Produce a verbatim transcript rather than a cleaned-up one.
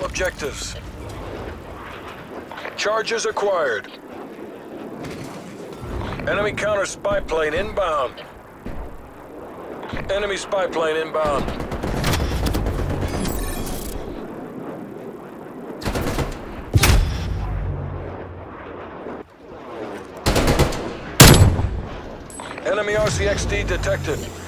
objectives. Charges acquired. Enemy counter spy plane inbound. Enemy spy plane inbound. Enemy R C X D detected.